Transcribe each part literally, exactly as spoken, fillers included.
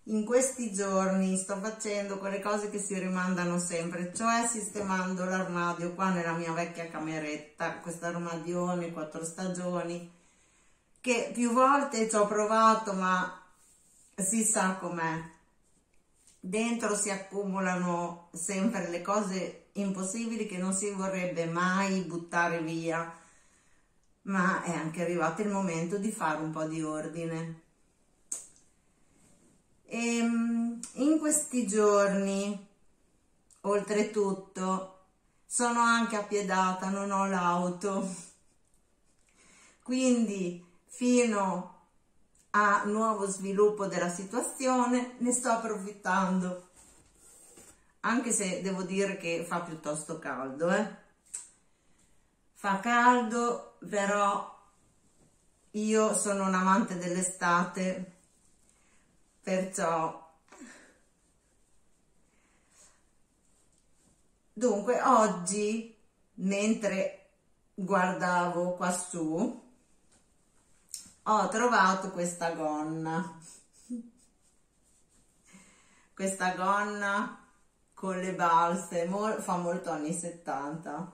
In questi giorni sto facendo quelle cose che si rimandano sempre, cioè sistemando l'armadio qua nella mia vecchia cameretta, questo armadione quattro stagioni, che più volte ci ho provato ma si sa com'è. Dentro si accumulano sempre le cose impossibili che non si vorrebbe mai buttare via, ma è anche arrivato il momento di fare un po' di ordine. E in questi giorni, oltretutto, sono anche appiedata, non ho l'auto, quindi fino a nuovo sviluppo della situazione ne sto approfittando, anche se devo dire che fa piuttosto caldo, eh? Fa caldo, però io sono un amante dell'estate. Perciò, dunque, oggi, mentre guardavo qua su, ho trovato questa gonna, questa gonna con le balze, mo- fa molto anni settanta.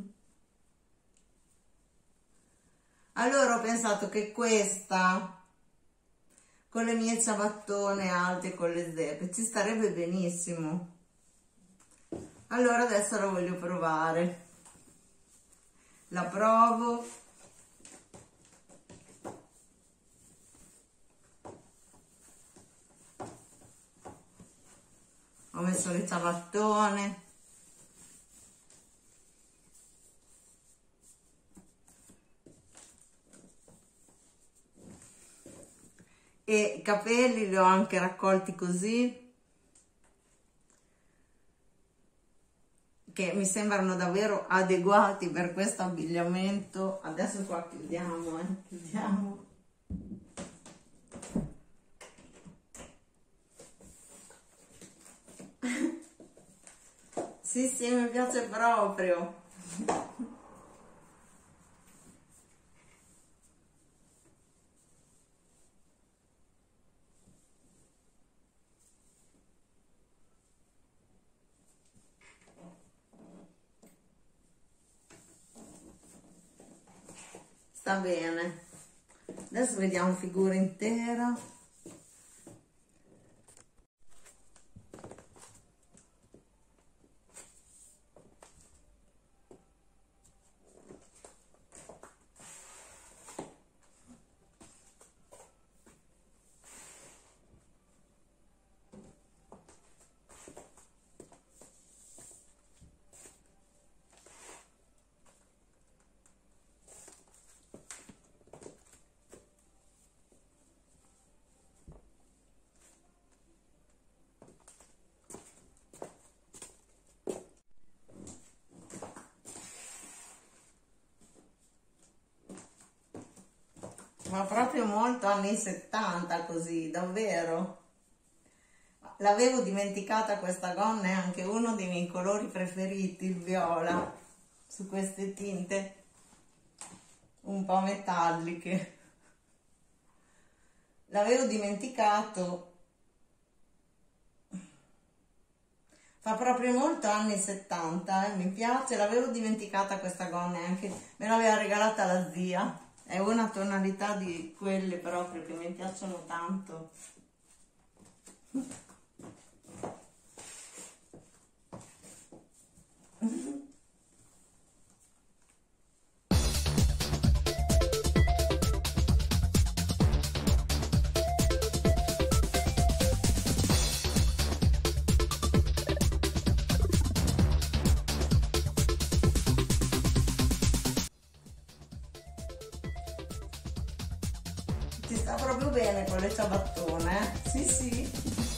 Allora ho pensato che questa, con le mie ciabattone alte, con le zeppe, ci starebbe benissimo. Allora adesso la voglio provare. La provo. Ho messo le ciabattone. E i capelli li ho anche raccolti così, che mi sembrano davvero adeguati per questo abbigliamento. Adesso qua chiudiamo, eh? Chiudiamo. Sì, sì, mi piace proprio. Sta bene. Adesso vediamo figura intera. Ma proprio molto anni settanta così, davvero. L'avevo dimenticata questa gonna, è anche uno dei miei colori preferiti, il viola, su queste tinte un po' metalliche. L'avevo dimenticato. Fa proprio molto anni settanta, eh? Mi piace, l'avevo dimenticata questa gonna, anche me l'aveva regalata la zia. È una tonalità di quelle proprio che mi piacciono tanto. Ti sta proprio bene con le ciabattone, eh? Sì, sì.